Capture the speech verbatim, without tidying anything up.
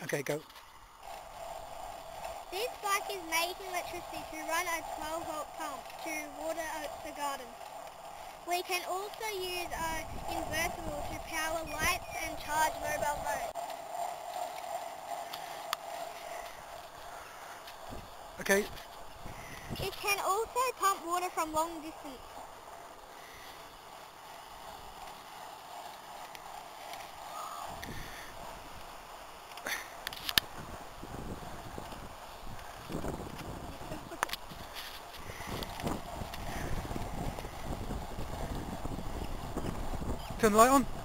Okay, go. This bike is making electricity to run a twelve volt pump to water the garden. We can also use an invertible to power lights and charge mobile phones. Okay. It can also pump water from long distance. Turn the light on.